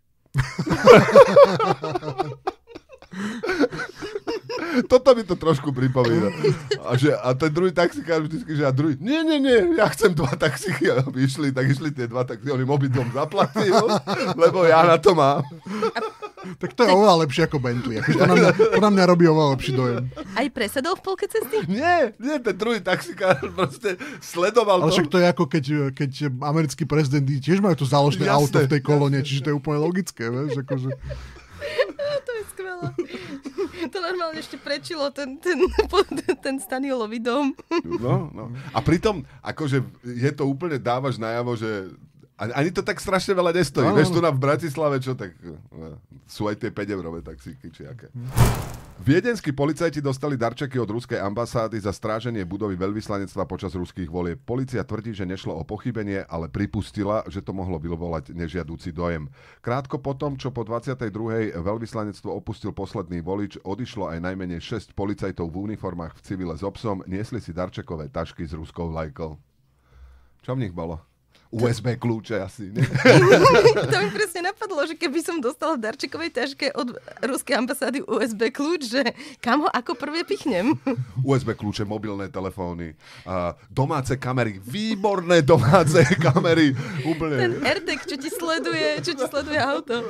Toto mi to trošku pripomína. A, že, a ten druhý taxikár vždycky, že a druhý, nie, nie, nie, ja chcem dva taxíky. A išli, tak išli tie dva taxíky, on im obidvom zaplatil, lebo ja na to mám. Tak to je oveľa lepšie ako Bentley. Akože to, na mňa, to na mňa robí oveľa lepší dojem. Aj presadol v polke cesty? Nie, nie, ten druhý taxikár proste sledoval ale to. Ale však to je ako keď, keď americkí prezidenti tiež majú to záložné Jasné, auto v tej kolóne, jasné. čiže to je úplne logické, vieš, akože... To je skvelé. To normálne ešte prečilo ten, ten, ten Stanielový dom. No, no. A pritom, akože je to úplne, dávaš najavo, že ani to tak strašne veľa nestojí. No, vieš, tu na v Bratislave, čo tak no, sú aj tie päť eurové taxíky, či aké. Viedenskí policajti dostali darčeky od ruskej ambasády za stráženie budovy veľvyslanectva počas ruských volieb. Polícia tvrdí, že nešlo o pochybenie, ale pripustila, že to mohlo vyvolať nežiaduci dojem. Krátko potom, čo po dvadsiatej druhej veľvyslanectvo opustil posledný volič, odišlo aj najmenej šesť policajtov v uniformách v civile s obsom, niesli si darčekové tašky s ruskou vlajkou. Čo v nich bolo? ú es bé kľúče asi, nie? To mi presne napadlo, že keby som dostala v darčekovej taške od ruskej ambasády ú es bé kľúč, že kam ho ako prvé pichnem? ú es bé kľúče, mobilné telefóny, a domáce kamery, výborné domáce kamery, úplne. Ten AirTag, čo ti sleduje, čo ti sleduje auto.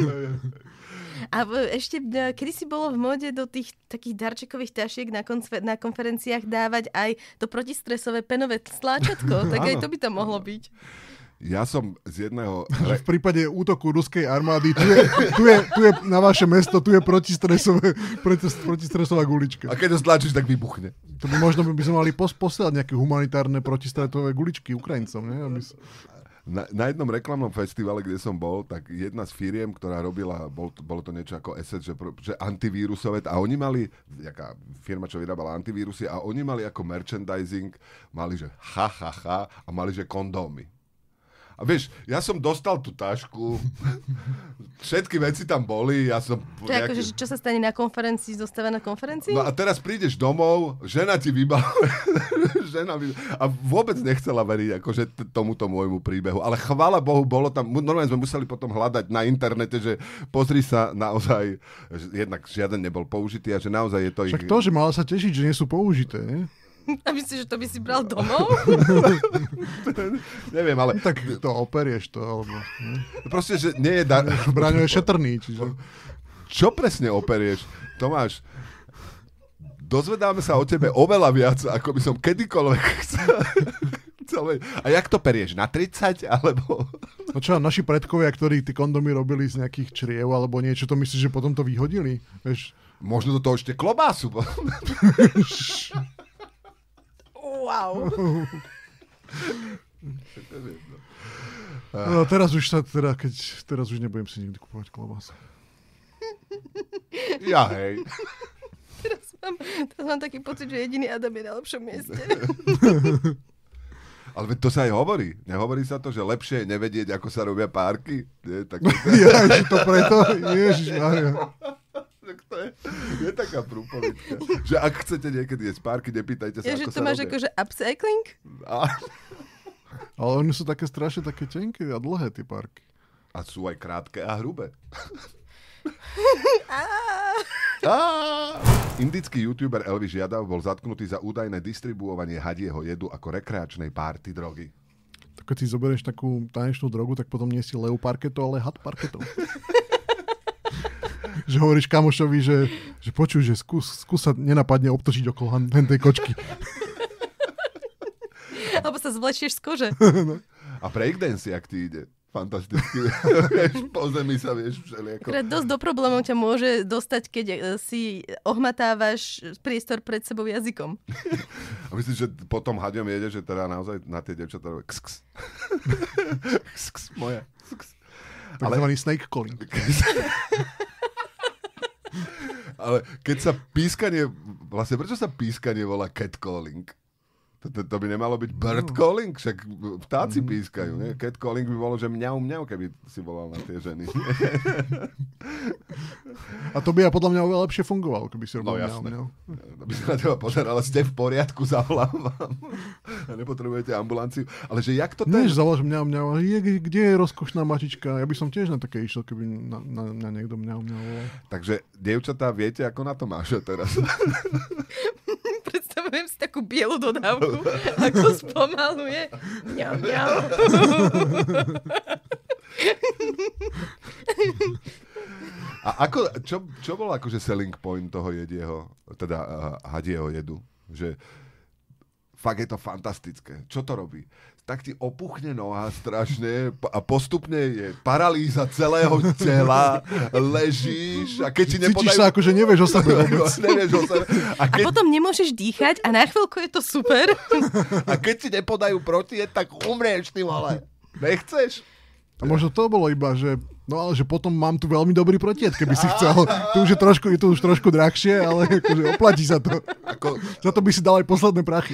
A ešte, kedy si bolo v móde do tých takých darčekových tašiek na, konfer- na konferenciách dávať aj to protistresové penové sláčatko, tak aj to by tam mohlo byť. Ja som z jedného... V prípade útoku ruskej armády, tu je, tu je, tu je na vaše mesto, tu je protistresové, protistresová gulička. A keď to stlačíš, tak vybuchne. To by možno by sme mali pos- posielať nejaké humanitárne protistresové guličky Ukrajincom, ne? Aby... Na, na jednom reklamnom festivale, kde som bol, tak jedna z firiem, ktorá robila, bol, bolo to niečo ako asset, že, že antivírusové, a oni mali, jaká firma, čo vyrábala antivírusy, a oni mali ako merchandising, mali, že ha, ha, ha, a mali, že kondómy. A vieš, ja som dostal tú tašku, všetky veci tam boli, ja som... Čo, nejaký... akože, čo sa stane na konferencii, zostáva na konferencii? No a teraz prídeš domov, žena ti vybaluje, žena vybaluje, a vôbec nechcela veriť akože t- tomuto môjmu príbehu, ale chvála Bohu, bolo tam, normálne sme museli potom hľadať na internete, že pozri sa naozaj, že jednak žiaden nebol použitý a že naozaj je to... Však ich... to, že mala sa tešiť, že nie sú použité, ne? A myslíš, že to by si bral domov? Neviem, ale... Tak to operieš to, alebo... Ne? Proste, že nie je... Da... Braňo je šetrný, čiže... Čo presne operieš? Tomáš, dozvedáme sa o tebe oveľa viac, ako by som kedykoľvek chcel... A jak to perieš? Na tridsať? Alebo... No čo, naši predkovia, ktorí tí kondomy robili z nejakých čriev alebo niečo, to myslíš, že potom to vyhodili? Vieš? Možno do toho ešte klobásu. Wow. No, teraz už sa, teda, keď, teraz už nebudem si nikdy kupovať klobásu. Ja hej. Teraz mám, teraz mám taký pocit, že jediný Adam je na lepšom mieste. Ale to sa aj hovorí. Nehovorí sa to, že lepšie je nevedieť, ako sa robia párky? Nie, tak... Ja, že to preto? Ježišmaria. To je, je taká prúpovitka. Že ak chcete niekedy jesť párky, nepýtajte sa, Je, ako že sa to máš robia. akože upcycling? A... Ale oni sú také strašne také tenké a dlhé, tie párky. a sú aj krátke a hrubé. Indický youtuber Elvis Yadav bol zatknutý za údajné distribuovanie hadieho jedu ako rekreačnej party drogy. Tak keď si zoberieš takú tanečnú drogu, tak potom nie si Leo Parketo, ale had Parketo. Že hovoríš kamošovi, že, že počuj, že skús, skús sa nenapadne obtočiť okolo tej kočky. Alebo sa zvlečieš z kože. A breakdance, jak ti ide? Fantasticky. Vieš, po zemi sa vieš všelijako. Krát dosť do problémov ťa môže dostať, keď si ohmatávaš priestor pred sebou jazykom. A myslíš, že potom hadiom jede, že teda naozaj na tie devčatá robí ks, ks. Ks, ks, moja. Ks. Takzvaný snake calling. Ale keď sa pískanie, vlastne prečo sa pískanie volá catcalling? To, to, to by nemalo byť bird calling, však vtáci pískajú, nie? Cat calling by bolo, že mňau, mňau, keby si volal na tie ženy. A to by ja podľa mňa oveľa lepšie fungovalo, keby si robil No mňau, jasné. mňau. To by sa na teba pozeral, ale ste v poriadku, zavolám vám. A nepotrebujete ambulanciu. Ale že jak to ten... Nie, že zavoláš mňau, mňau, ale je, kde je rozkošná mačička? Ja by som tiež na také išiel, keby na, na, na niekto mňau, mňau volal. Takže, dievčatá, viete, ako na to máš teraz? Predstavujem si takú bielu dodávku, ako spomaluje. Mňau, mňau. A ako, čo, čo bol akože selling point toho jedieho, teda uh, hadieho jedu? Že fakt je to fantastické. Čo to robí? Tak ti opuchne noha strašne a postupne je paralýza celého tela, ležíš a keď ti nepodajú... Cítiš sa ako, že nevieš o sebe vôbec. nevieš o sebe. A, A keď, potom nemôžeš dýchať a na chvíľku je to super. a keď ti nepodajú protijed, tak umrieš, ty vole. Nechceš? A možno to bolo iba, že no ale že potom mám tu veľmi dobrý protied, keby si chcel. Tu už je trošku, je to už trošku drahšie, ale akože oplatí sa to. Ako, Za to by si dal aj posledné prachy.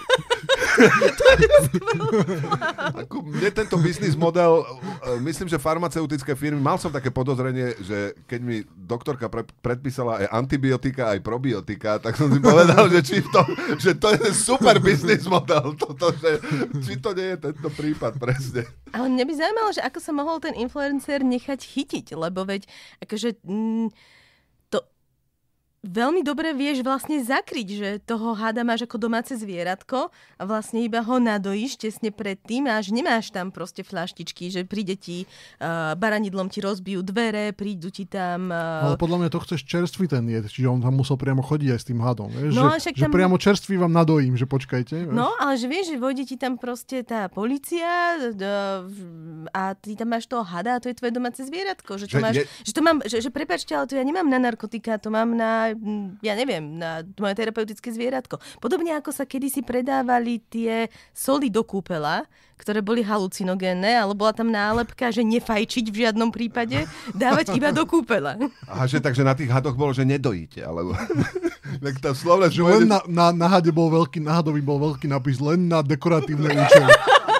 Ako mne tento biznis model, uh, myslím, že farmaceutické firmy, mal som také podozrenie, že keď mi doktorka pre, predpísala aj antibiotika, aj probiotika, tak som si povedal, že, či to, že to je super biznis model, toto, že, či to nie je tento prípad presne. Ale mňa by zaujímalo, že ako sa mohol ten influencer nechať chytiť, lebo veď akože mm, to veľmi dobre vieš vlastne zakryť, že toho hada máš ako domáce zvieratko a vlastne iba ho nadojíš tesne predtým a až nemáš tam proste fľaštičky, že príde ti uh, baranidlom ti rozbijú dvere, prídu ti tam... Uh... Ale podľa mňa to chceš čerstvý ten jed, čiže on tam musel priamo chodiť aj s tým hadom. Vieš? No, že, však že tam- priamo čerstvý vám nadojím, že počkajte. Vieš? No, ale že vieš, že vojde ti tam proste tá polícia d- v- a ty tam máš toho hada a to je tvoje domáce zvieratko. Že to, Že máš, je- že to mám, že, že prepáčte, ale to ja nemám na narkotika, to mám na, mm, ja neviem, na moje terapeutické zvieratko. Podobne ako sa kedysi predávali tie soli do kúpela, ktoré boli halucinogénne, ale bola tam nálepka, že nefajčiť v žiadnom prípade, dávať iba do kúpela. Aha, že takže na tých hadoch bolo, že nedojíte, alebo... tak tá slovné Že len na, na, na hade bol veľký, na hadovi bol veľký nápis len na dekoratívne účely.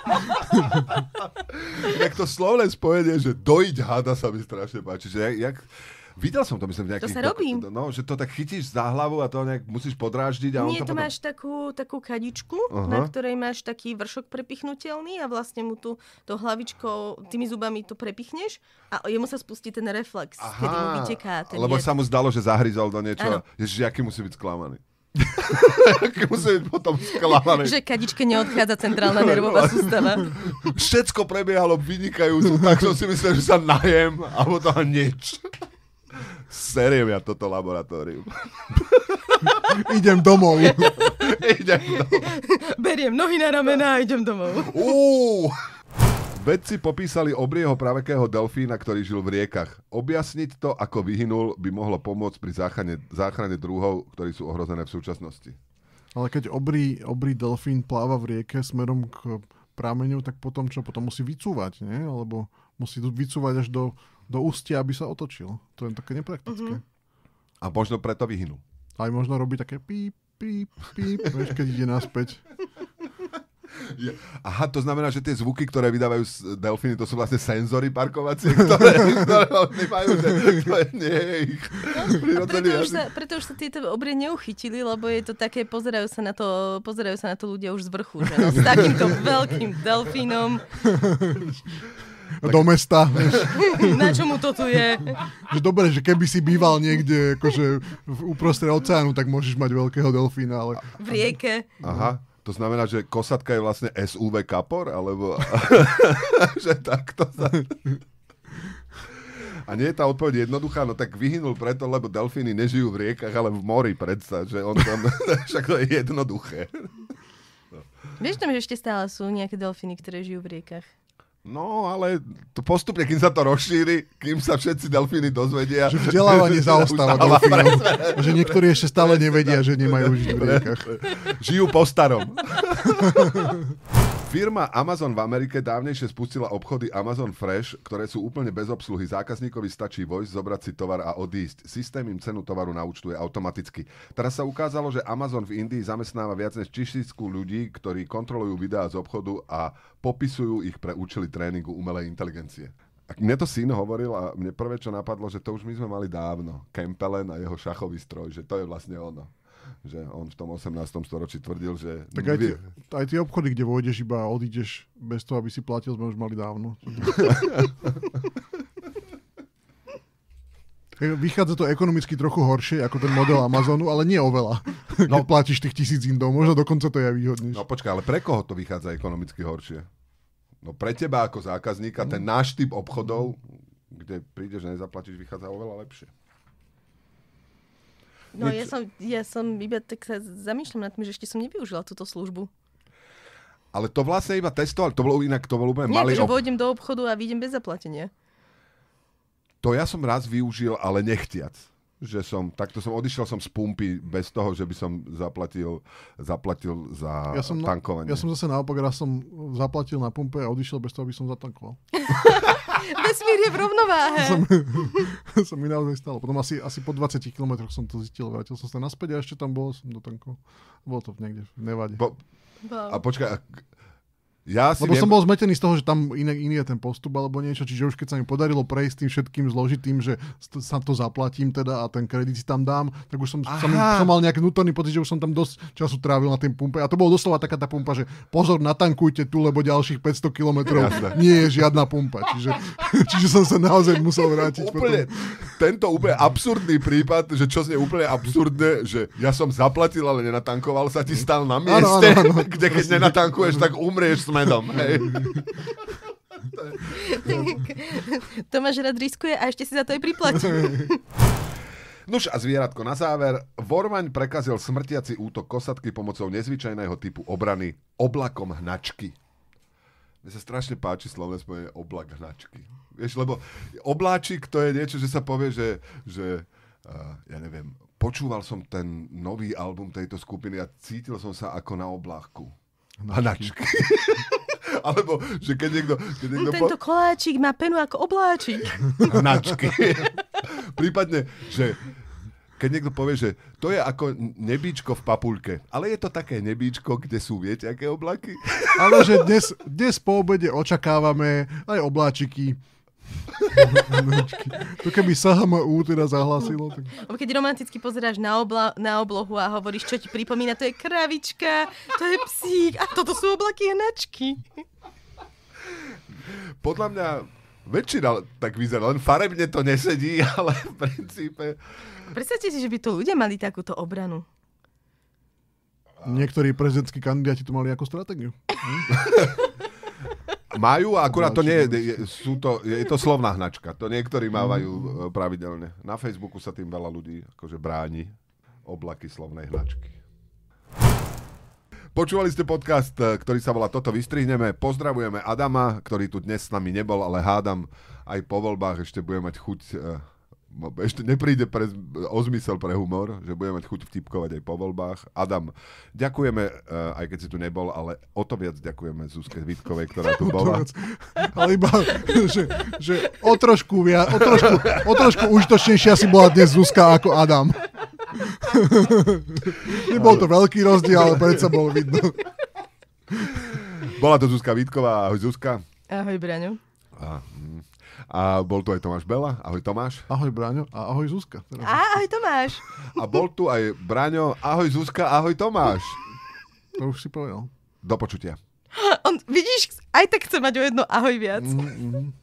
Tak to slovné spojenie, že dojiť hada sa mi strašne páči. Že jak, jak, videl som to, myslím, v nejakých... To sa robí. dok- No, že to tak chytíš za hlavu a to nejak musíš podráždiť a on Nie, to to potom... máš takú, takú kadičku, Aha. na ktorej máš taký vršok prepichnútelný a vlastne mu tu to hlavičkou, tými zubami to prepichneš a jemu sa spustí ten reflex, Aha, kedy mu vyteká ten lebo jed. sa mu zdalo, že zahryzol do niečoho. Áno. Ježiš, aký musí byť sklamaný. aký musí byť potom sklamaný. Že kadičke neodchádza centrálna nervová sústava. Všetko prebiehalo vynikajúco, tak som si myslel, že sa najem a potom nič. Seriem ja toto laboratórium. Idem domov. Idem do... Beriem nohy na ramena a idem domov. Uú. Vedci popísali obrieho pravekého delfína, ktorý žil v riekach. Objasniť to, ako vyhynul, by mohlo pomôcť pri záchrane, záchrane druhov, ktorí sú ohrozené v súčasnosti. Ale keď obrý, obrý delfín pláva v rieke smerom k prameňu, tak potom čo? Potom musí vycúvať, nie? Alebo musí vycúvať až do, do ústia, aby sa otočil. To je také nepraktické. Uh-huh. A možno preto vyhynú. Aj možno robí také píp, píp, píp, vieš, keď ide naspäť. Aha, to znamená, že tie zvuky, ktoré vydávajú delfíny, to sú vlastne senzory parkovacie, ktoré, ktoré oni majú, že to je nie je ich. No, preto, už sa, preto už sa tieto obrie neuchytili, lebo je to také, pozerajú sa na to, pozerajú sa na to ľudia už z vrchu, že no, s takýmto veľkým delfínom. Do mesta. Na čo mu to tu je? Že dobre, že keby si býval niekde akože v uprostred oceánu, tak môžeš mať veľkého delfína, ale... V rieke. Aha. To znamená, že kosatka je vlastne es ú vé kapor? Alebo... že takto sa... A nie je tá odpoveď jednoduchá? No tak vyhynul preto, lebo delfíny nežijú v riekach, ale v mori, predsa. Že on tam... Však to je jednoduché. No. Vieš tam, že ešte stále sú nejaké delfíny, ktoré žijú v riekach? No, ale to postupne, kým sa to rozšíri, kým sa všetci delfíny dozvedia... Že vzdelávanie zaostáva delfínov. Že niektorí ešte stále nevedia, že nemajú žiť v riekach. Žijú po starom. Firma Amazon v Amerike dávnejšie spustila obchody Amazon Fresh, ktoré sú úplne bez obsluhy. Zákazníkovi stačí vojsť, zobrať si tovar a odísť. Systém im cenu tovaru naúčtuje automaticky. Teraz sa ukázalo, že Amazon v Indii zamestnáva viac než tisícku ľudí, ktorí kontrolujú videá z obchodu a popisujú ich pre účely tréningu umelej inteligencie. A mne to syn hovoril a mne prvé, čo napadlo, že to už my sme mali dávno. Campbell a jeho šachový stroj, že to je vlastne ono. Že on v tom osemnástom storočí tvrdil, že... Tak aj tie, aj tie obchody, kde vojdeš iba a odídeš bez toho, aby si platil, sme už mali dávno. Vychádza to ekonomicky trochu horšie ako ten model Amazonu, ale nie oveľa. No, keď platíš tých tisíc indov, možno dokonca to je výhodnejšie. No počkaj, ale pre koho to vychádza ekonomicky horšie? No pre teba ako zákazníka, ten náš typ obchodov, kde prídeš a nezaplatíš, vychádza oveľa lepšie. No ja som, ja som iba tak sa zamýšľam nad tým, že ešte som nevyužila túto službu. Ale to vlastne iba testovali, to bolo inak, to bol úplne Nie, malý... Nie, že ob... vojdem do obchodu a vidím bez zaplatenia. To ja som raz využil, ale nechtiac. Že som, takto som odišiel som z pumpy bez toho, že by som zaplatil, zaplatil za ja som, tankovanie. Ja som zase naopak, raz som zaplatil na pumpe a odišiel bez toho, aby som zatankoval. Vesmír je v rovnováhe. To sa mi naozaj stalo. Potom asi, asi po dvadsiatich kilometroch som to zistil. Vrátil som sa naspäť a ešte tam bol, som dotankoval. Bolo to niekde v Nevade. Po, a počkaj, ja si Lebo viem... som bol zmetený z toho, že tam iný, iný je ten postup alebo niečo, čiže už keď sa mi podarilo prejsť tým všetkým zložitým, že sa to zaplatím teda a ten kredit si tam dám, tak už som, som, som mal nejaký vnútorný pocit, že už som tam dosť času trávil na tým pumpe. A to bolo doslova taká tá pumpa, že pozor, natankujte tu, lebo ďalších päťsto kilometrov nie je žiadna pumpa. Čiže, čiže som sa naozaj musel vrátiť. Úplne, tento úplne absurdný prípad, že čo znie úplne absurdné, že ja som zaplatil, ale nenatankoval, sa ti stal na mieste, ano, ano, ano. Kde keď nenatankuješ, tak umrieš medom. Hej. Tomáš rád riskuje a ešte si za to aj priplatí. Nuž a zvieratko na záver. Vorvaň prekazil smrtiaci útok kosatky pomocou nezvyčajného typu obrany oblakom hnačky. Mne sa strašne páči slovné spojenie oblak hnačky. Vieš, lebo obláčik to je niečo, že sa povie, že, že uh, ja neviem, počúval som ten nový album tejto skupiny a cítil som sa ako na oblátku. Hnačky. Alebo, že keď niekto... Keď niekto Tento po... koláčik má penu ako obláčik. Hnačky. Prípadne, že keď niekto povie, že to je ako nebíčko v papuľke, ale je to také nebíčko, kde sú, viete, aké oblaky? Ale že dnes, dnes po obede očakávame aj obláčiky. To keby es há em ú teda zahlasilo. Tak... Keď romanticky pozeráš na, obla, na oblohu a hovoríš, čo ti pripomína, to je kravička, to je psík a toto sú oblaky hnačky. Podľa mňa väčšina tak vyzerá, len farebne to nesedí, ale v princípe... Predstavte si, že by to ľudia mali takúto obranu. Niektorí prezidentskí kandidáti to mali ako stratégiu. Majú, a akurát to nie je, sú to, je to slovná hnačka. To niektorí mávajú pravidelne. Na Facebooku sa tým veľa ľudí akože bráni oblaky slovnej hnačky. Počúvali ste podcast, ktorý sa volá Toto vystrihneme. Pozdravujeme Adama, ktorý tu dnes s nami nebol, ale hádam aj po voľbách ešte bude mať chuť ešte nepríde pre, o zmysel pre humor, že budeme mať chuť vtipkovať aj po voľbách. Adam, ďakujeme, uh, aj keď si tu nebol, ale o to viac ďakujeme Zuzke Vítkovej, ktorá tu bola. Ale iba, že, že o trošku viac, o trošku, o trošku užitočnejšia si bola dnes Zuzka ako Adam. Nebol to veľký rozdiel, ale predsa bol vidno. Bola to Zuzka Vítková. Ahoj Zuzka. Ahoj Braňo. A, a bol tu aj Tomáš Bela. Ahoj Tomáš. Ahoj Braňo a ahoj Zuzka. Teraz. A, ahoj Tomáš. A bol tu aj Braňo. Ahoj Zuzka, ahoj Tomáš. To už si povedal. Do počutia. On, vidíš, aj tak chce mať o jedno ahoj viac. Mm-hmm.